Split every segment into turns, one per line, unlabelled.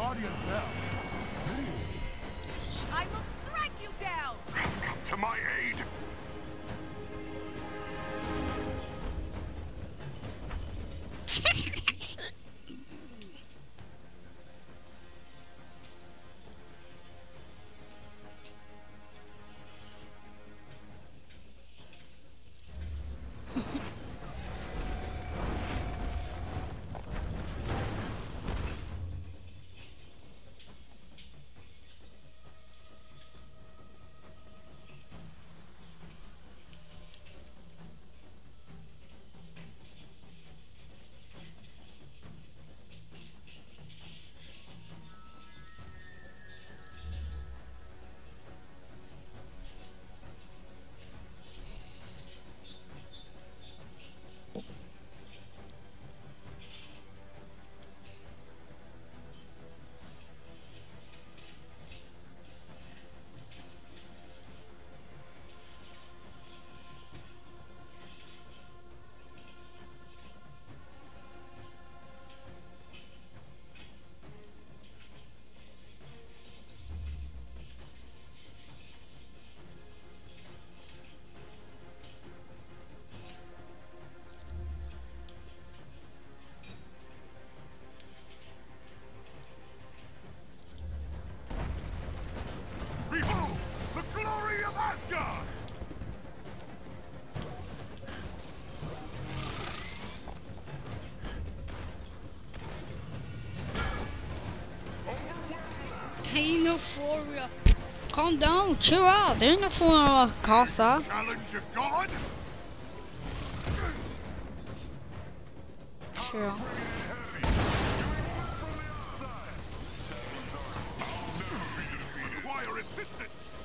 Guardian fell.
I will strike you down!
To my aid! Behold, the glory of Asgard!
Ain't no for real. Calm down, chill out. There's no for Casa.
Challenge a god?
Sure.
Require assistance!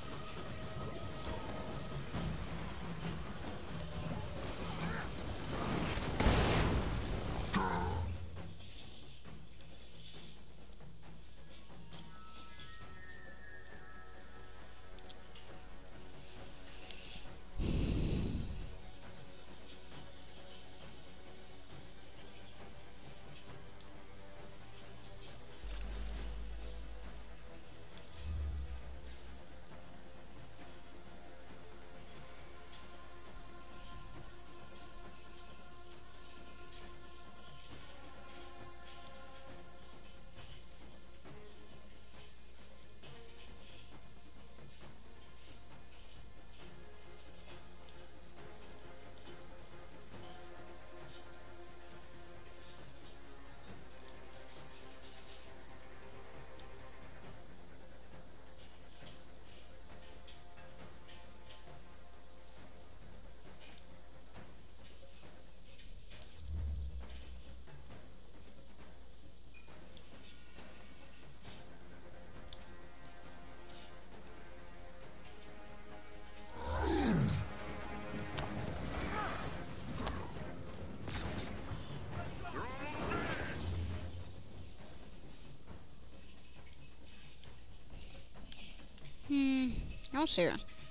No, sir.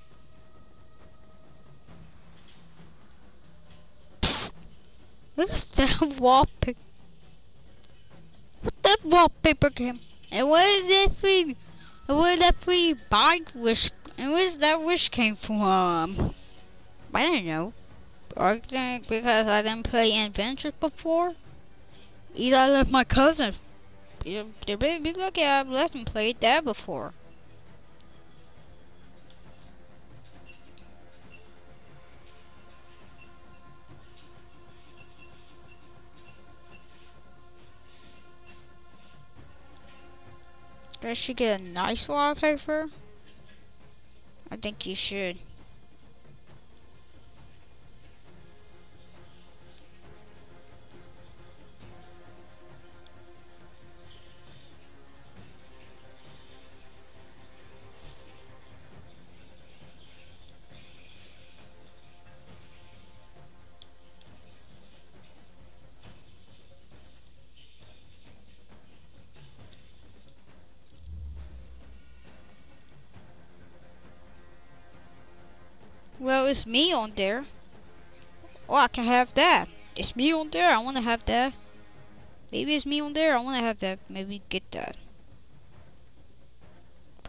Look at that wallpaper. What that wallpaper came? And what is that free? And where that free bike wish? And where's that wish came from? I don't know. I think because I didn't play Adventures before. Either I left my cousin. You better be lucky I've left and played that before. I should get a nice wallpaper. I think you should. Well, it's me on there. Oh, I can have that. It's me on there. I want to have that. Maybe it's me on there. I want to have that. Maybe get that.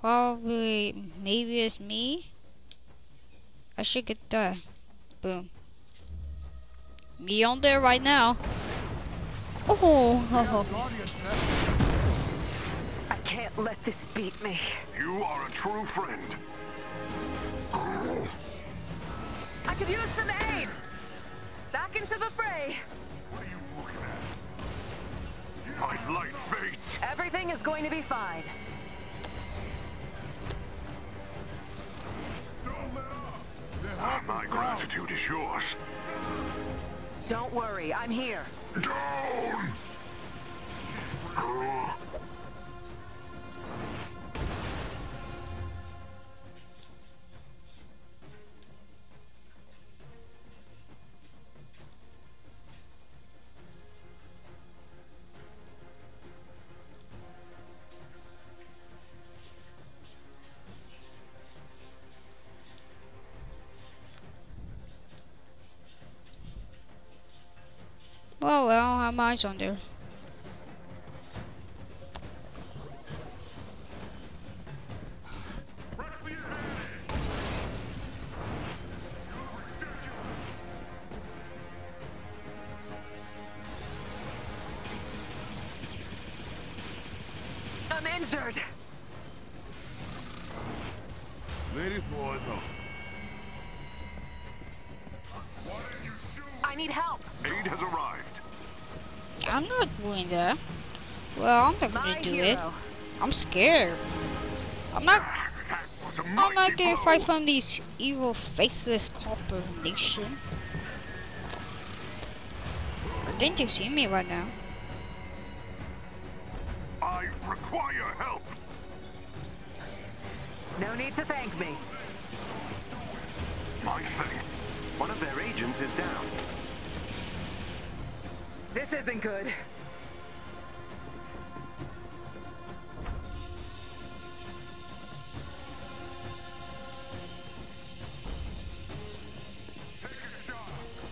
Probably, maybe it's me. I should get that. Boom. Me on there right now. Oh.
I can't let this beat me.
You are a true friend.
I could use some aid. Back into the fray.
What are you looking at? My light fate.
Everything is going to be fine.
My gratitude is yours.
Don't worry, I'm here.
Down!
Well, I don't have mines on there.
I'm injured.
Lady boys up.
I need help.
Aid has arrived.
I'm not doing that. Well, I'm not
My
gonna do it.
hero.
I'm scared. I'm not
That was a
I'm
mighty
not gonna
blow.
fight from these evil, faceless copper nation. I think they see me right now.
I require help.
No need to thank me.
My thing.
One of their agents is down.
This isn't good.
Take a shot.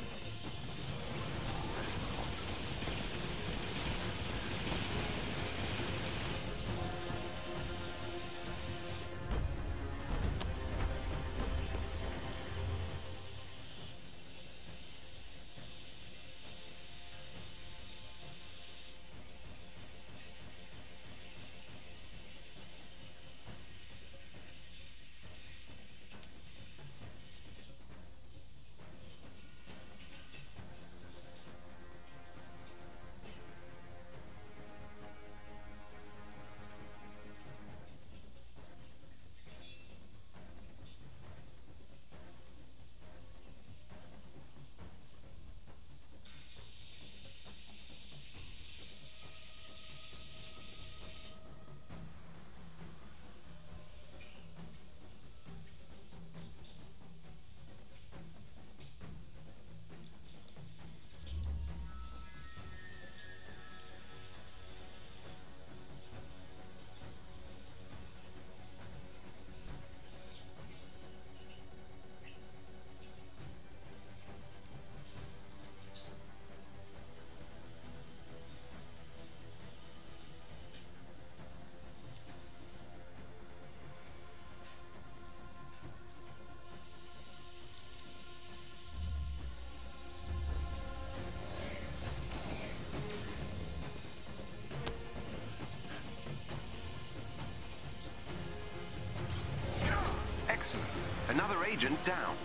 Excellent. Another agent down.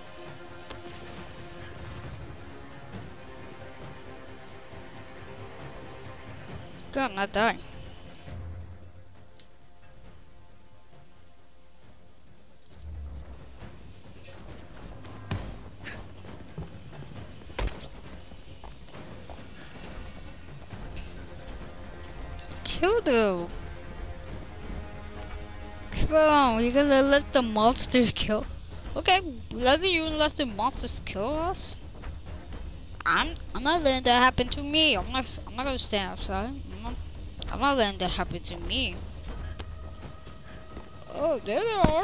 God, I'm not dying. Kill them. Come on, you're gonna let the monsters kill. Okay, letting you let the monsters kill us. I'm not letting that happen to me. I'm not gonna stand outside. I'm not letting that happen to me. Oh, there they are.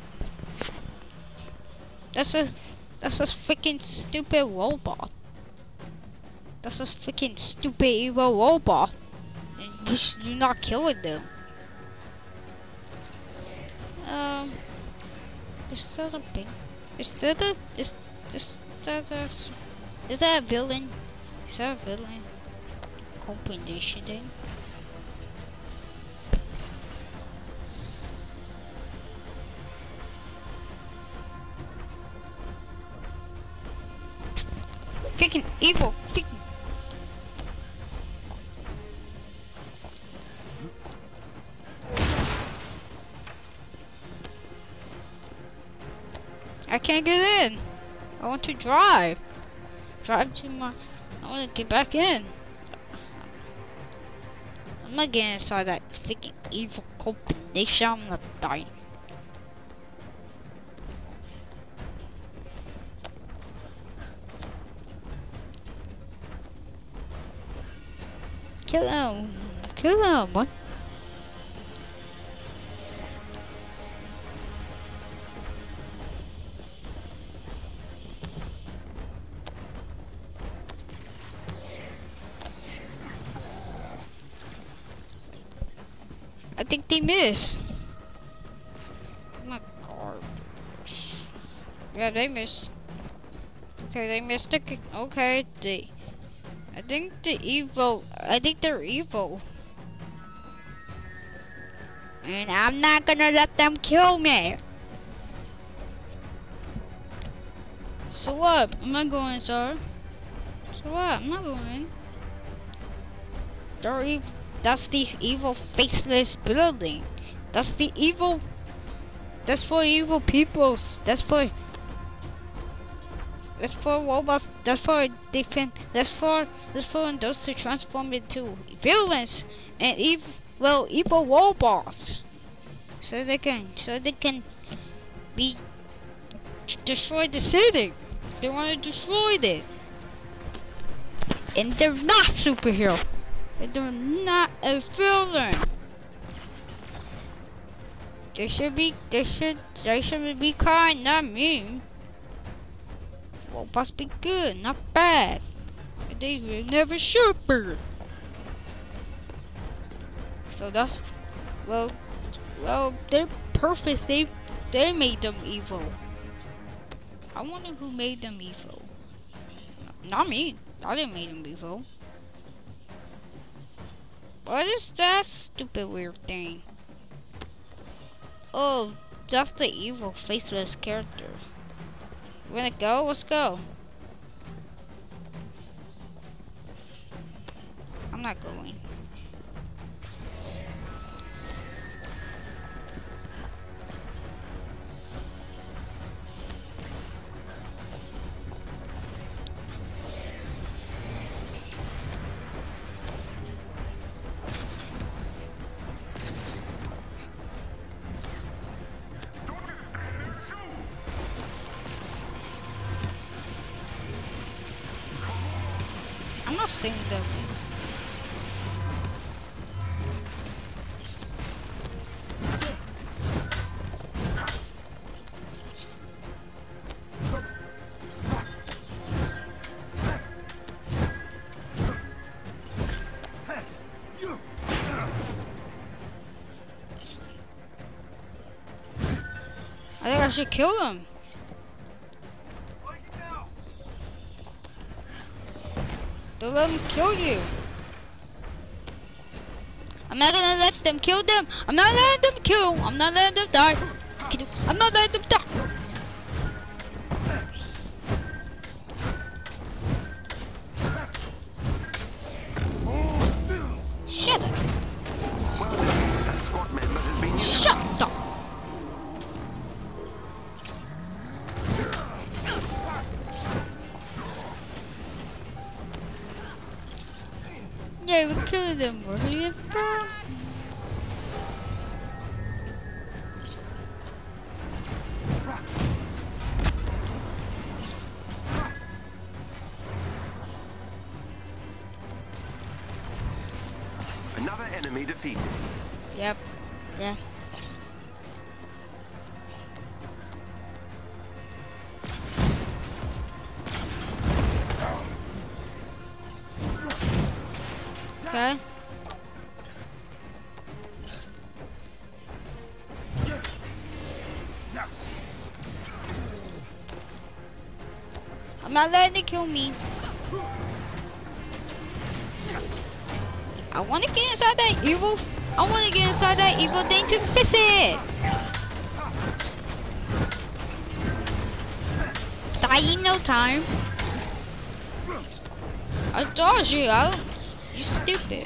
That's a freaking stupid robot. That's a freaking stupid evil robot. And we should do not kill them. Is that a big? Is that a? Is that a villain? Is that a villain? Combination then. Freaking evil! Freaking. I can't get in. I want to drive. Drive to my. I want to get back in. I'm not getting inside that freaking evil combination. I'm not dying. Kill him. Kill him. What? I think they missed. Oh my god. Yeah, they missed. Okay, they missed the. Okay, I think they're evil. And I'm not gonna let them kill me. So what? Am I going, sir? So what? Am I going? They're evil. That's the evil faceless building. That's the evil. That's for evil peoples. That's for robots. That's for different. That's for those to transform into villains and evil robots. So they can be destroy the city. They want to destroy it. And they're not superhero. They're not a villain. They should be kind, not mean. Robots be good, not bad. They were never super. So that's well, they're perfect. They made them evil. I wonder who made them evil. Not me. I didn't make them evil. What is that stupid weird thing? Oh, that's the evil faceless character. You wanna go? Let's go. I'm not going. I'm not saying that. I think I should kill him. Don't let them kill you. I'm not gonna let them kill them. I'm not letting them kill. I'm not letting them die. I'm not letting them die. Shut up.
Well done. That squad member has been unified.
Shut up. Yeah, we're killing them, really, bro.
Another enemy defeated.
Yep. Yeah. Okay. I'm not letting it kill me. I want to get inside that evil. I want to get inside that evil thing to fix it. Dying no time. I dodged you out. You stupid.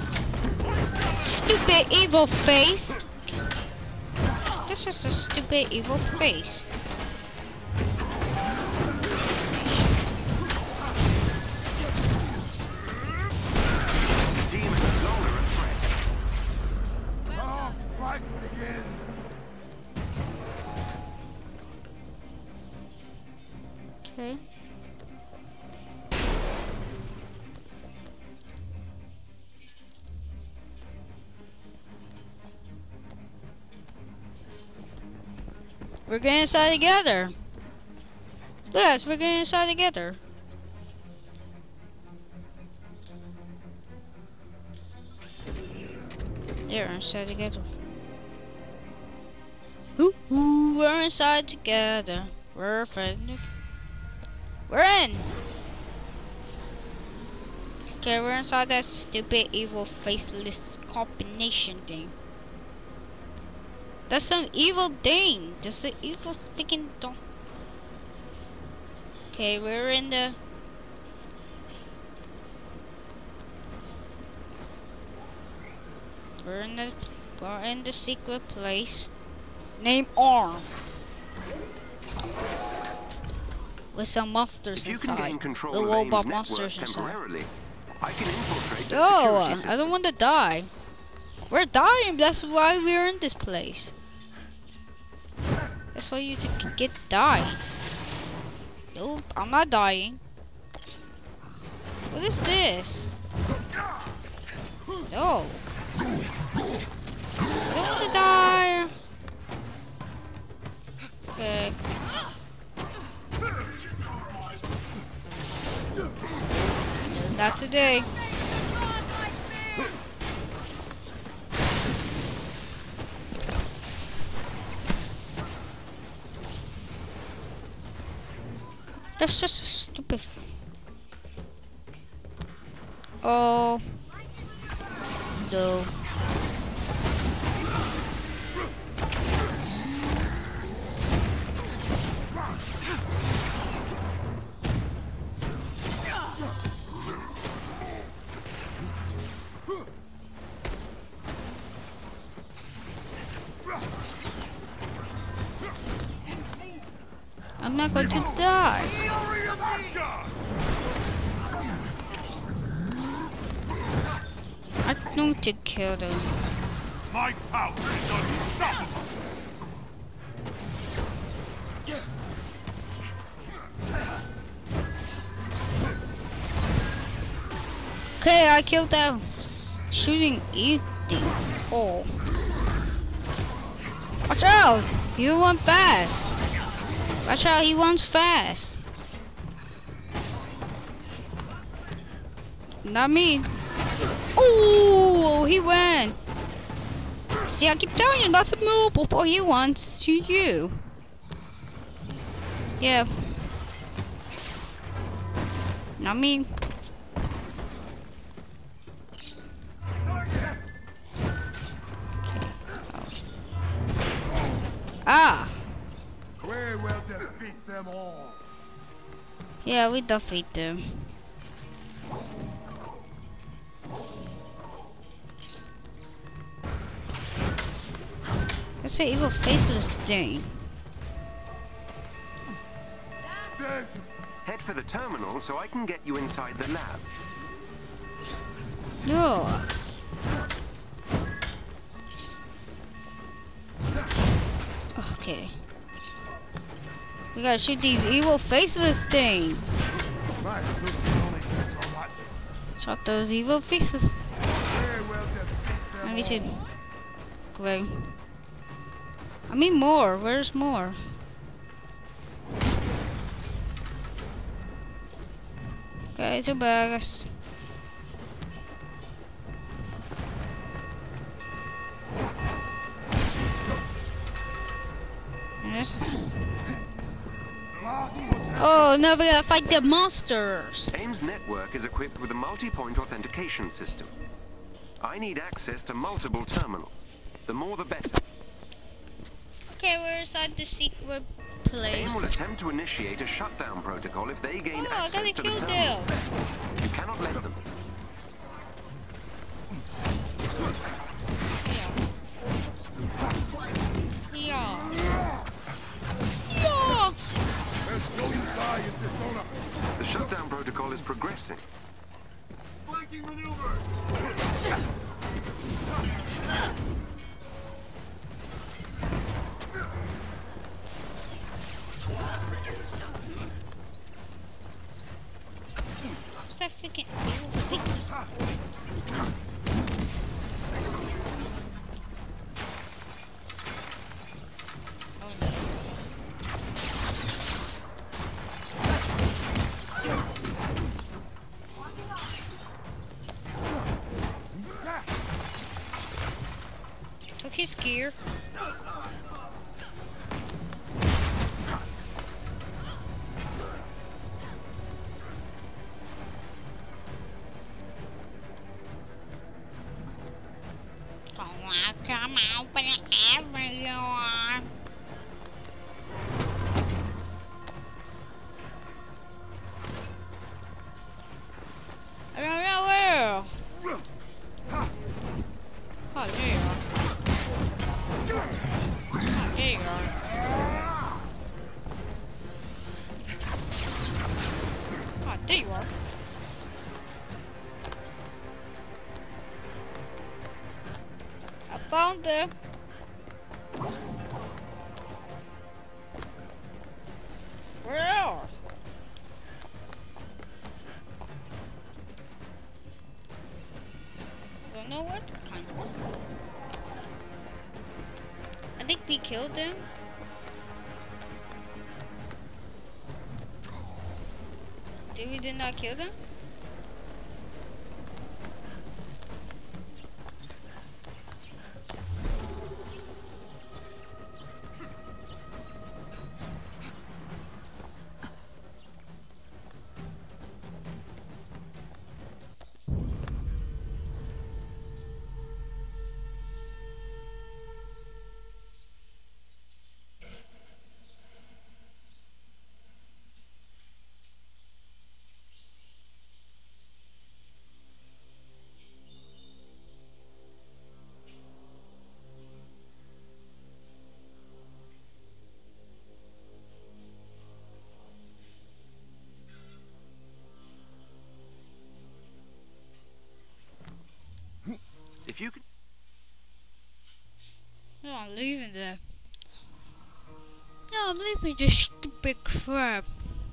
Stupid evil face. This is a stupid evil face. Okay. We're getting inside together. Yes, we're getting inside together. Yeah, we're inside together. Ooh, we're inside together. We're friendly. We're in. Okay, we're inside that stupid evil faceless combination thing. That's some evil thing. That's an evil freaking thing. Okay, we're in the. We're in the secret place. Name Arm. With some monsters inside. The robot monsters inside.
I can infiltrate the
No,
security
I don't want to die. We're dying. That's why we're in this place. That's why you get die. Nope, I'm not dying. What is this? No. I don't want to die. Okay. Not today. That's just a stupid. Oh no. I'm not going to die. I'm going to kill them.
My power is unstoppable.
Okay, I killed that shooting Eve thing. Oh. Watch out! You run fast. Watch out, he runs fast. Not me. Oh, he went. See, I keep telling you not to move before he wants to you. Yeah. Not me. Ah.
We will defeat them all.
Yeah, we defeat them. That's an evil faceless thing.
Head for the terminal so I can get you inside the lab.
No. Okay. We gotta shoot these evil faceless things. Shot those evil faces. Let me see. Great. I mean more. Where's more? Okay, 2 bags. Yes. Oh, now we gotta fight the monsters.
AIM's network is equipped with a multi-point authentication system. I need access to multiple terminals. The more the better.
Okay, we're inside the secret
AIM
place.
will attempt to initiate a shutdown protocol if they gain
Oh, I
access
gotta
to the
kill
terminal.
them.
You cannot let them.
Yeah. Yeah.
Let's go you die in dishonor.
The shutdown protocol is progressing.
Flanking maneuver.
What's that freaking? Oh no. Took his gear. Come open everyone. I don't know where. Oh, there you are. There you are. Oh, there you are. I found them. Where? Don't know what kind of. I think we killed them. Did not kill them?
If you could...
No, I'm leaving there. No, I'm leaving this stupid crap.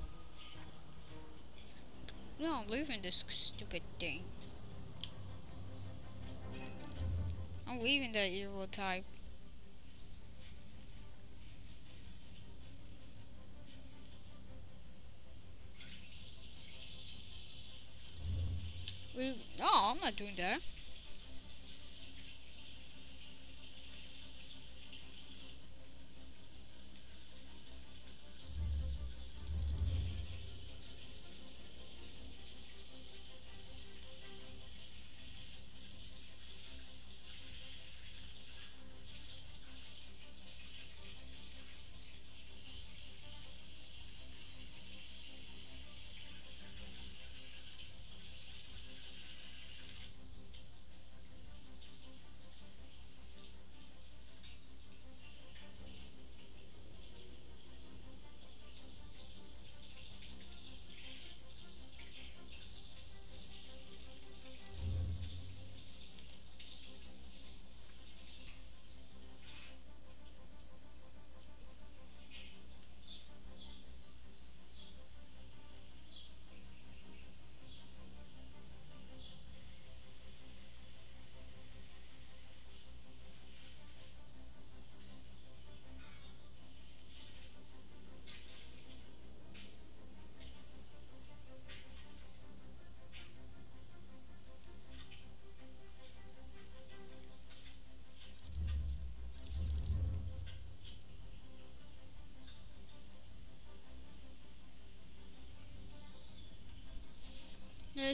No, I'm leaving this stupid thing. I'm leaving that evil type. No, I'm not doing that.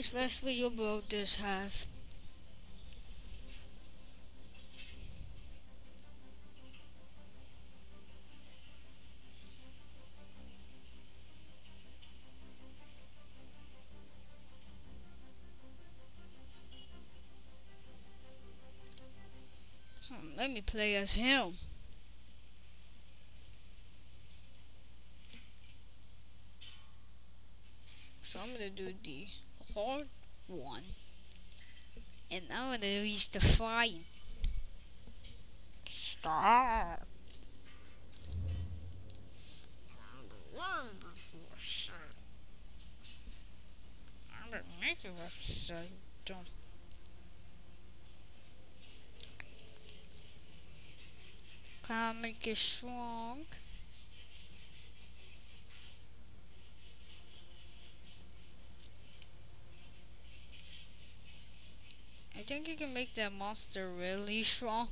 much less will your builders have? Let me play as him. So I'm gonna do the hard one. And I'm gonna reach the flying. Stop. I'm gonna make it so don't. Can I make it strong? I think you can make that monster really strong.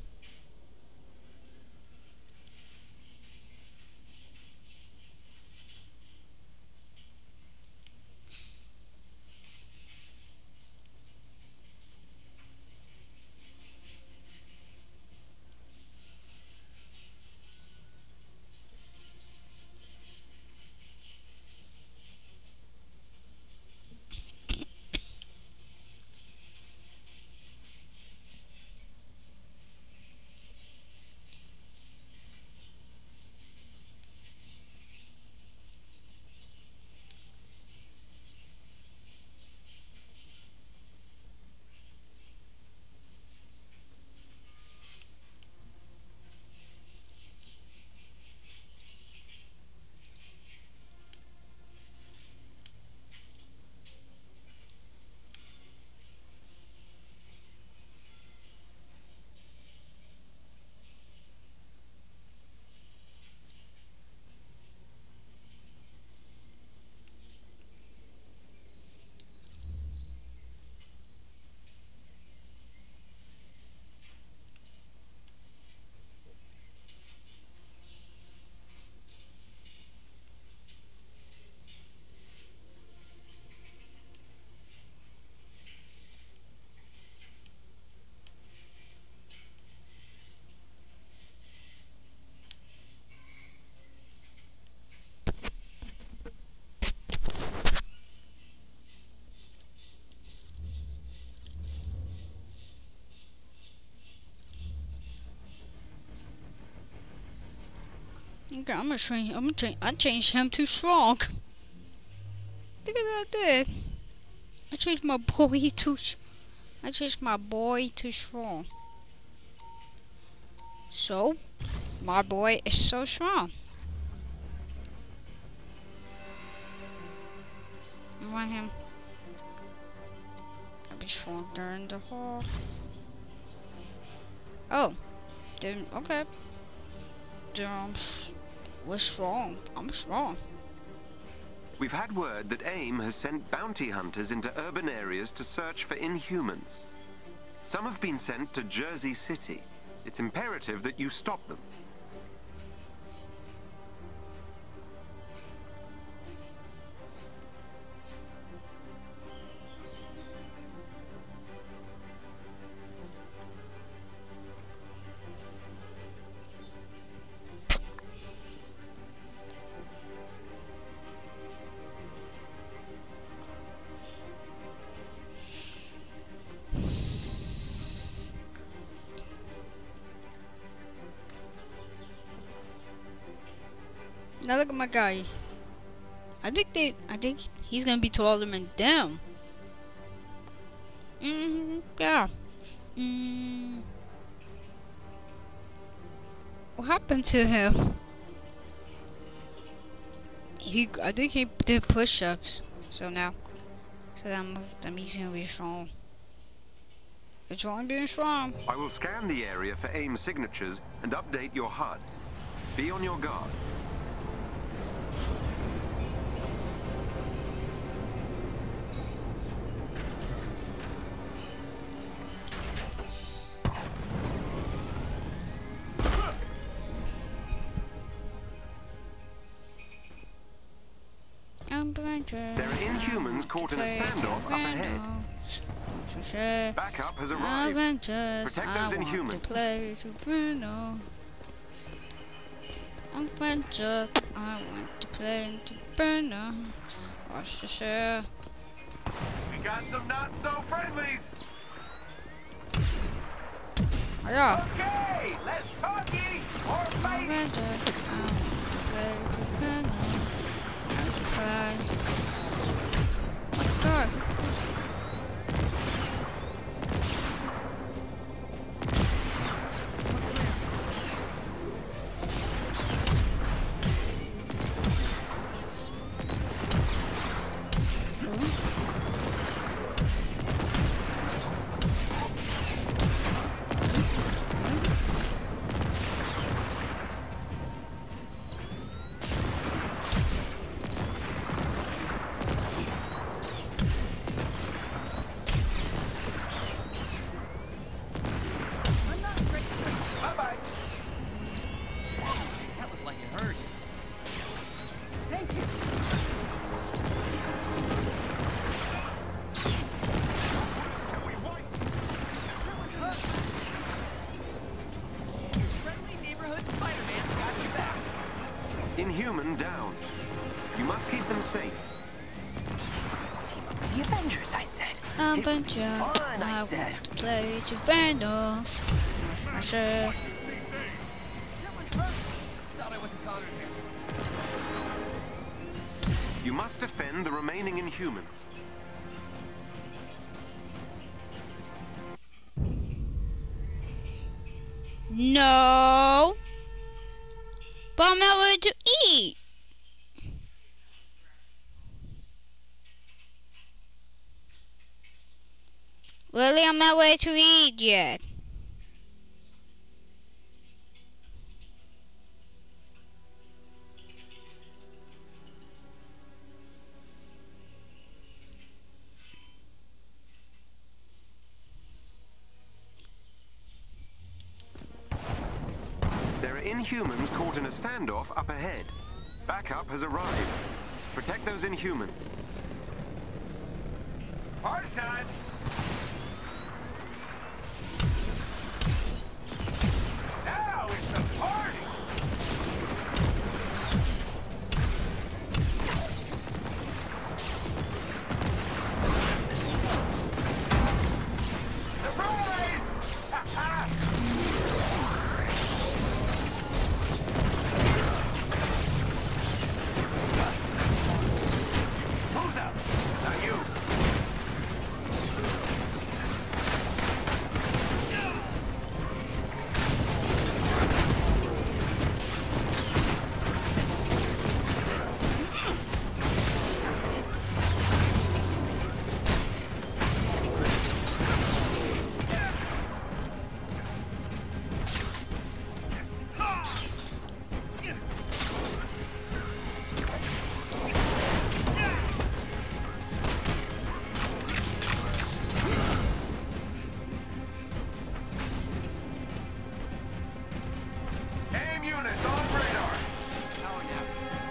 Okay, I'm gonna change. I changed him to strong. Look at that there. I changed my boy to. I changed my boy to strong. So, my boy is so strong. I want him to be strong during the hall. Oh, then okay. Then we're strong. I'm strong.
We've had word that AIM has sent bounty hunters into urban areas to search for Inhumans. Some have been sent to Jersey City. It's imperative that you stop them.
Now look at my guy. I think he's gonna be taller than them. Yeah. What happened to him? I think he did push-ups. So now, that means he's gonna be strong. Controlling being strong.
I will scan the area for AIM signatures and update your HUD. Be on your guard. There are Inhumans caught in a standoff up ahead. Backup has arrived. Protect those Inhumans.
To play to Bruno. Avengers, I want to play to Bruno. What's the share?
We got some not-so-friendlies.
Yeah.
Okay, let's talkie or fight.
Avengers, I want to play to Bruno. Let's play. Let's go.
Bye-bye.
That looked like it hurt.
Thank you.
Can we wipe?
Friendly neighborhood Spider-Man's got you back.
Inhuman down. You must keep them safe.
The Avengers, I said.
Avengers,
fun, I
I
said.
want to play to Bruno. I said.
Thought I wasn't counted here.
You must defend the remaining Inhumans.
No. But I'm not ready to eat. Really, I'm not ready to eat yet.
There are Inhumans caught in a standoff up ahead. Backup has arrived. Protect those Inhumans.
Party time. Now it's the party. Surprise! Who's up? Not you. Aim units on radar.
Power down.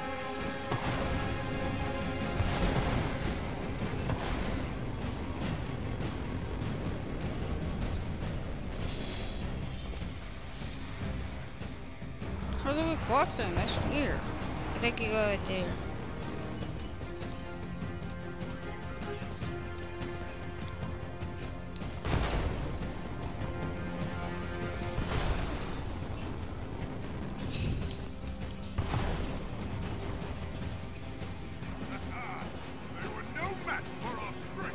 How do we cross them? That's weird. I think you go right there.
They were no match for our strength.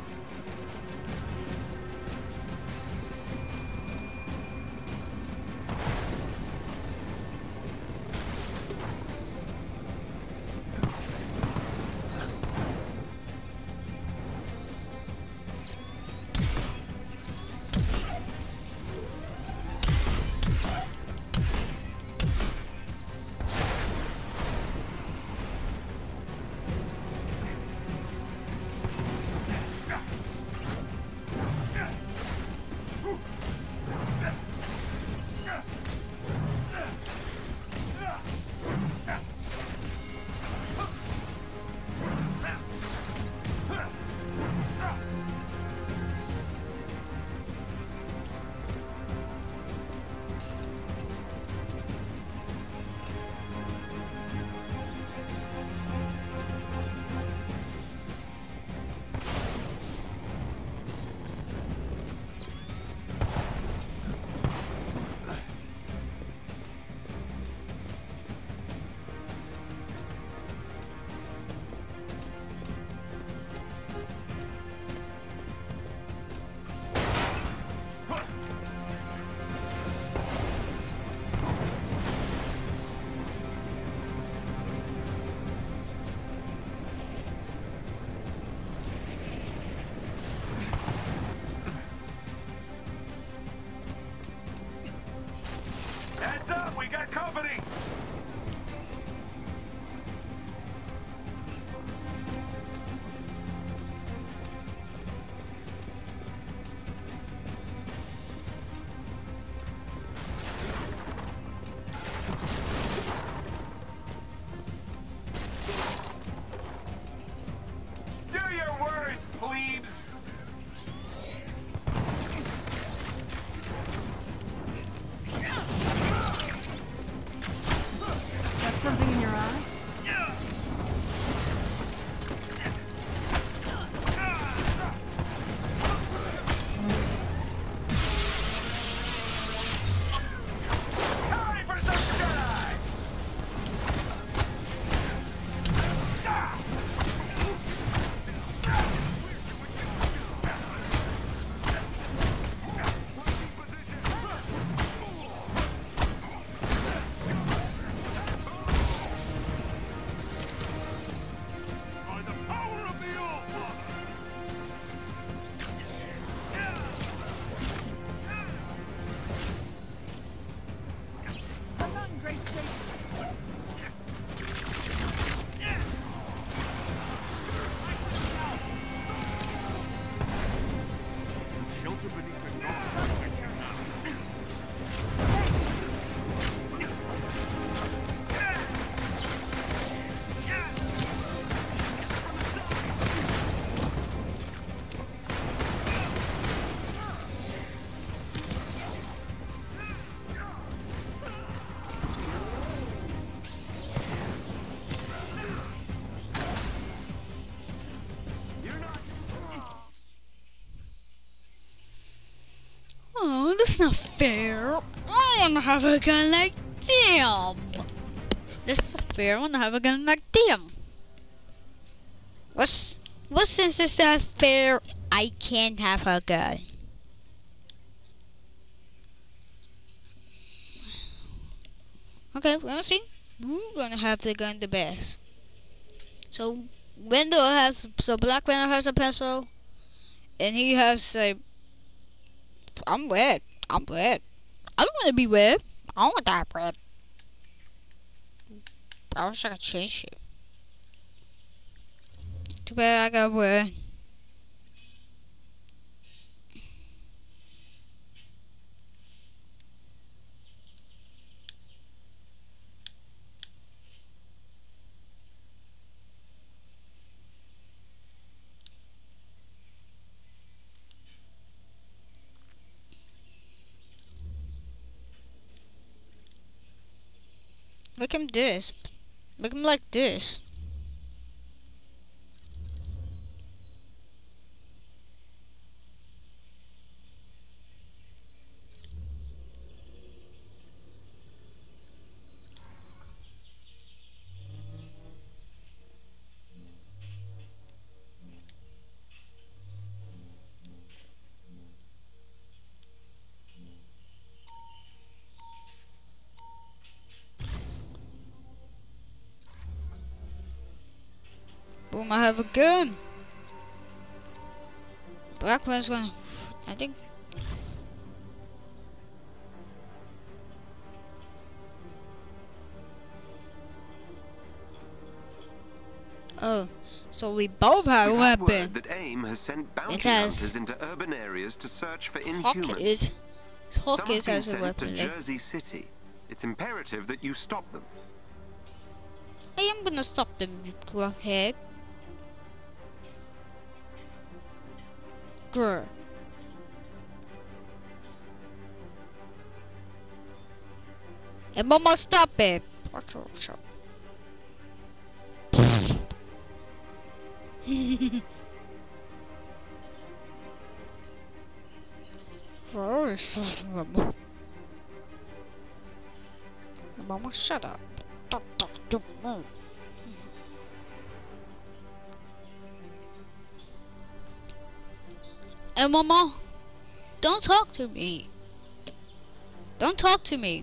something in your eye?
Time for some Jedi! By the power of the All-Father!
I'm not in great shape.
Shelter beneath the dawn awaits you now.
Oh, that's not fair. I wanna have a gun like them. That's not fair. I wanna have a gun like them. What sense is that fair? I can't have a gun. Okay, we'll see. Who's gonna have the gun the best? So Black Widow has a pencil, and he has a. I'm red. I'm red. I don't want to be red. I don't want that red. I wish I could change it. Too bad I got red. Make him this. Make him like this. Boom, I have a gun. Black Widow's gonna, I think. Oh, so we both have a
We've had
weapon.
word that AIM has sent bounty
It has.
hunters into urban areas to search for
Hawk
Inhumans.
is.
Some
Hawk
have
is
been
has a
sent
weapon.
to
Like,
Jersey City. It's imperative that you stop them.
I am gonna stop them, you clockhead. Grr. Hey, Mama, stop it. Oh, so Mama, shut up. Don't move. And Mama, don't talk to me. Don't talk to me.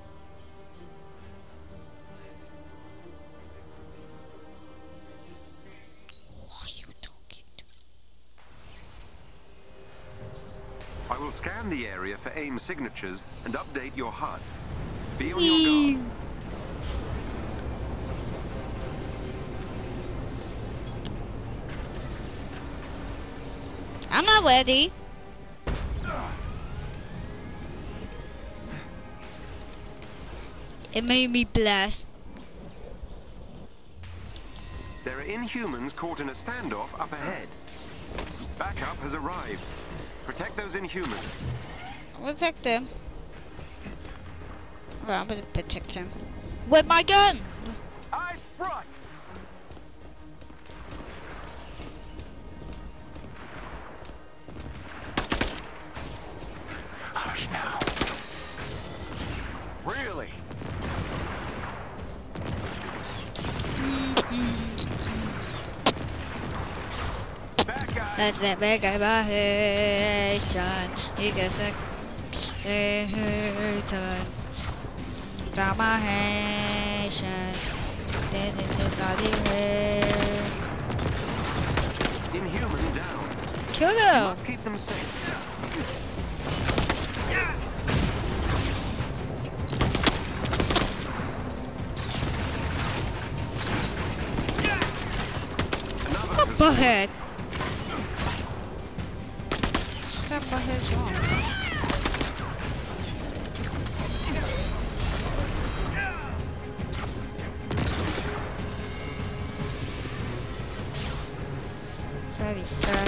Why are you talking to me?
I will scan the area for AIM signatures and update your HUD. Be on your guard.
I'm not ready. It made me blast.
There are Inhumans caught in a standoff up ahead. Backup has arrived. Protect those Inhumans.
I'll protect them. Alright, I'm gonna protect him. With my gun!
Nice front.
Hush now.
Really? Bad guy.
That's that big vibration. You get sick. Station. Domination. Then it is all the way.
Inhuman down.
Kill
You
them.
must keep them safe. Another has
Butthead. That butthead's wrong. Very fat.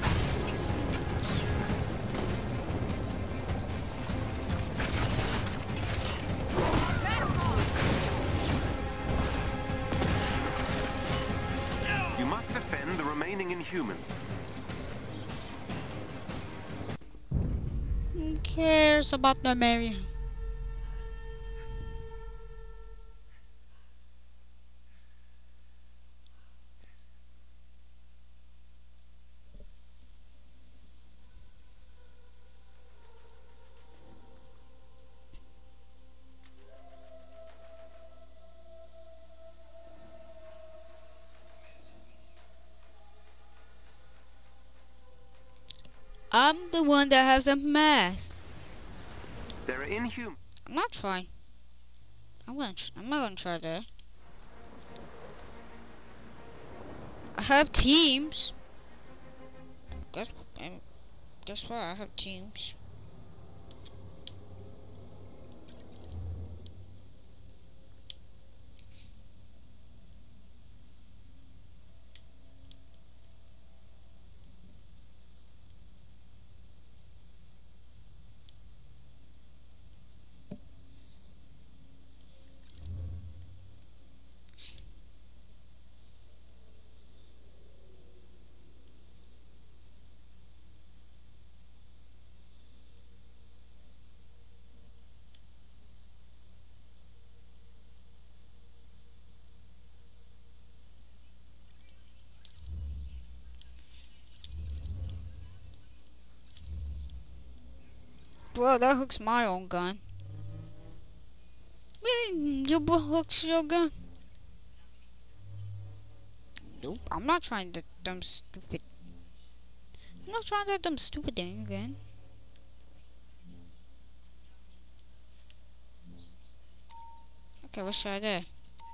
You must defend the remaining Inhumans.
Who cares about the Mary? I'm the one that has a mask.
There are Inhumans.
I'm not trying. I'm not gonna try that. I have teams. Guess what? I have teams. Well, that hooks my own gun. Man, your boy hooks your gun. Nope, I'm not trying that dumb stupid. I'm not trying that dumb stupid thing again. Okay, let's try that.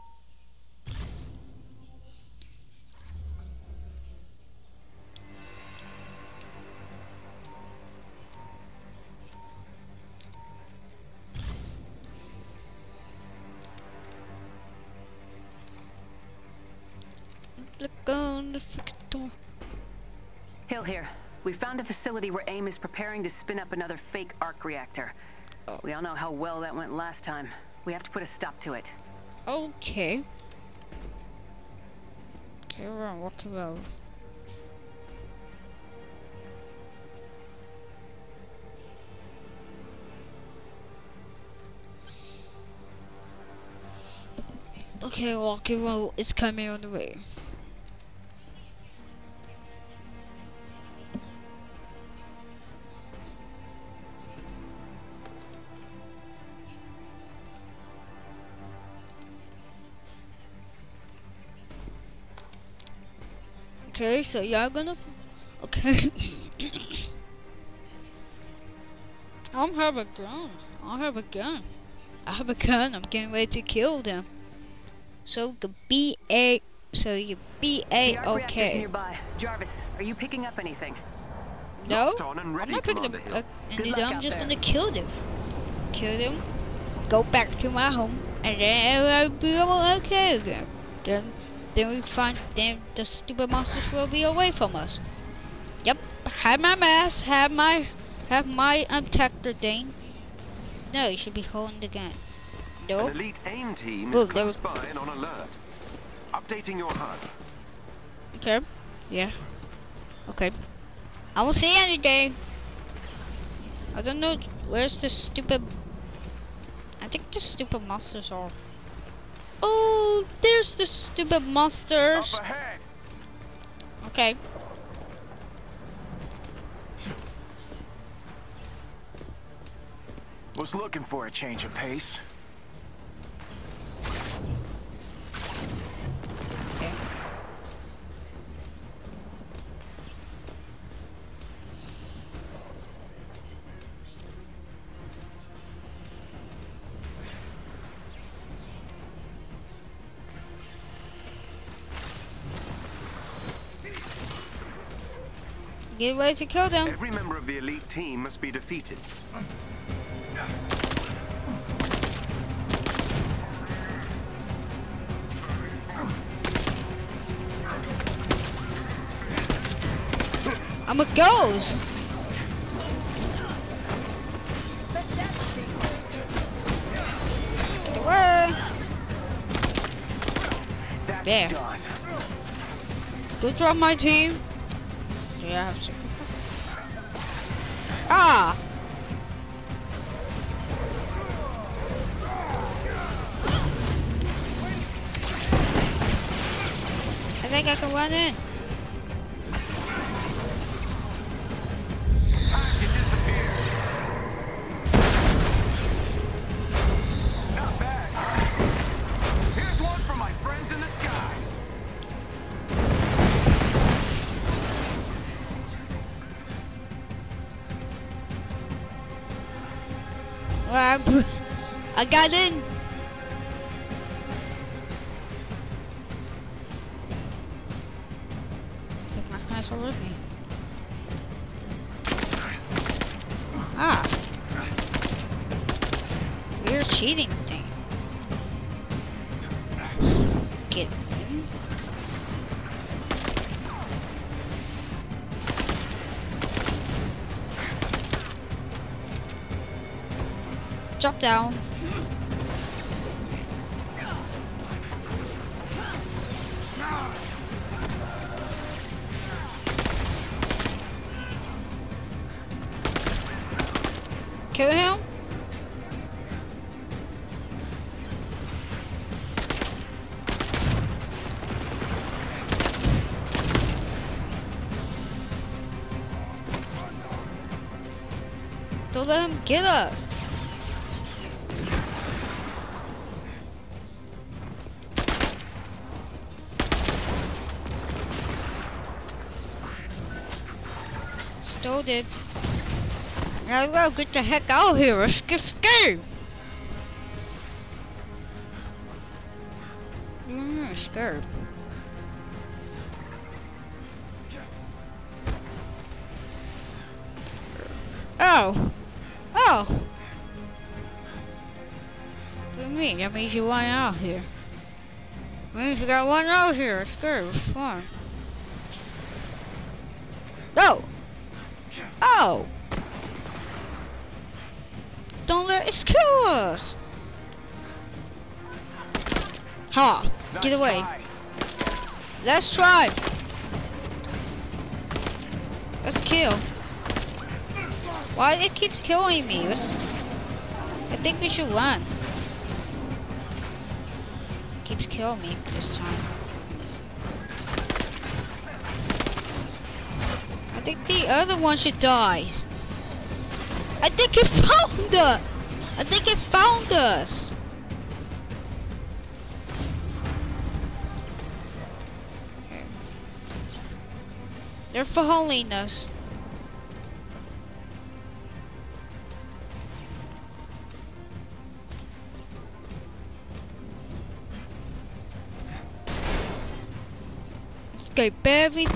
Look on the freaking door.
Hill here. We found a facility where AIM is preparing to spin up another fake arc reactor. We all know how well that went last time. We have to put a stop to it.
Okay. Okay, we're on Walker Road. Okay, Walker Road is coming on the way. Okay, so y'all gonna... Okay. I don't have a gun. I don't have a gun. I have a gun. I'm getting ready to kill them. So you can be a... So you can be a...
The arc reactor's
Okay.
nearby. Jarvis, are you picking up anything?
No?
Locked on and
I'm
ready,
not picking them
Commander Hill.
up.
Good
And
luck
I'm
out
just
there.
gonna kill them. Kill them. Go back to my home. And then I'll be all okay again. Then we find them, the stupid monsters will be away from us. Yep, have my mask, have my detector thing. No, you should be holding the gun.
An
Nope.
elite AIM team
Oh,
is
there
close by and on alert. Updating your HUD.
Okay. Yeah. Okay. I will see you any day. I don't know where's the stupid. I think the stupid monsters are. Oh, there's the stupid monsters.
Up ahead.
Okay.
Was looking for a change of pace.
Okay. Get ready to kill them.
Every member of the elite team must be defeated.
I'm a ghost. Get away.
That's
There.
done.
Good job, my team. Do you have to? Ah! I think I can run in.
Time to disappear. Not bad. Here's one for my friends in the sky.
I got in. Take my castle with me. Ah. Weird cheating thing. Get in. Drop down. Kill him. Don't let him get us. Stole it. Now we gotta get the heck out of here. Let's get scared. Scared. Oh. Oh. What do you mean? That means you want out here. That means you got one out here. It's good. It's fun. Oh. Oh. Don't let it kill us. Ha. Get away.
Try.
Let's try. Let's kill. Why it keeps killing me? I think we should run. It keeps killing me this time. I think the other one should die. I think it found us. I think it found us. They're following us. Escape everything.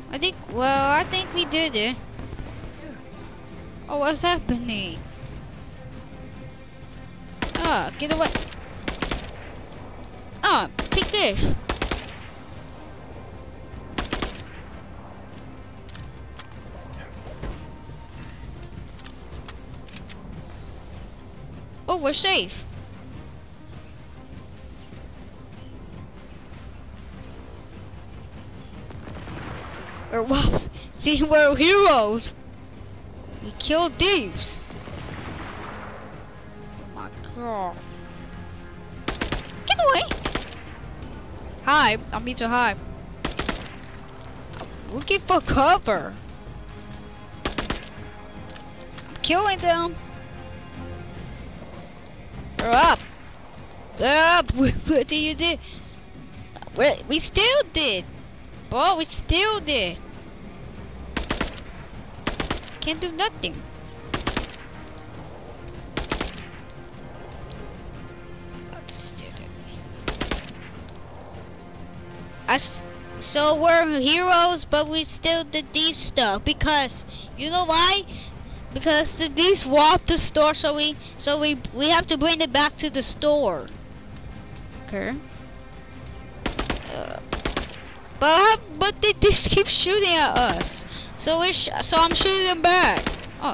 I think we did it. Oh, what's happening? Ah, get away. Ah, pick this. Oh, we're safe. Or what? See, we're heroes. We killed thieves. Oh my god. Get away. Hi, I'm me to hide. I'm looking for cover. I'm killing them. They're up. They're up. What do you do? We still did. Bro, we still did. Can't do nothing. Let's do that. So we're heroes, but we still did thief stuff because you know why? Because the thieves robbed the store, so we have to bring it back to the store. Okay. But they just keep shooting at us. So I'm shooting them back. Oh.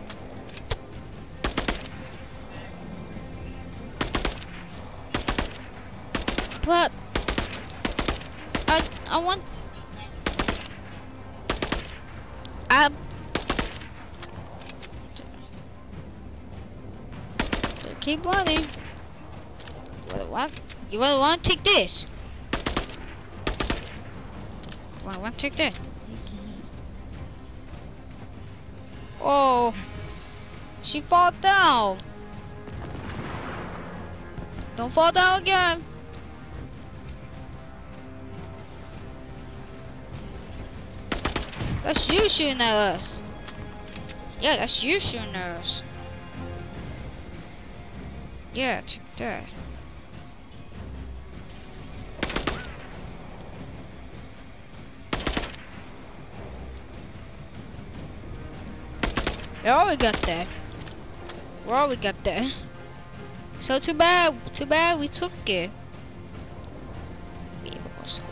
But I want. Keep running. What? You want to take this? I want to take that. Oh, she fall down. Don't fall down again. That's you shooting at us. Yeah, that's you shooting at us. Yeah, take that. Oh, we got that. Well, we got that. So too bad we took it. Maybe more score.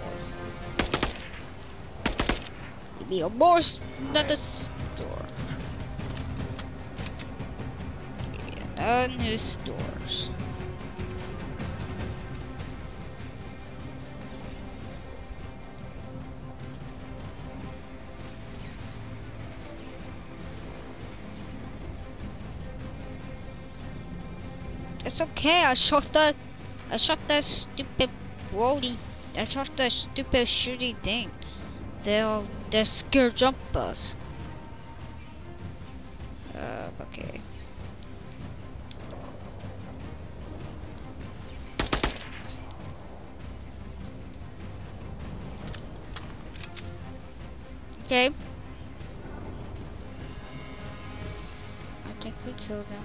Maybe another store. Maybe another new stores. It's okay. I shot that stupid Brody. I shot that stupid shooting thing. They're scared jump us. Okay. Okay. I think we killed them.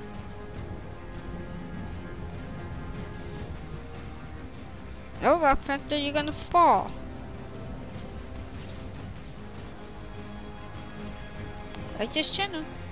Oh, Rock Panther, you're gonna fall. Like this channel.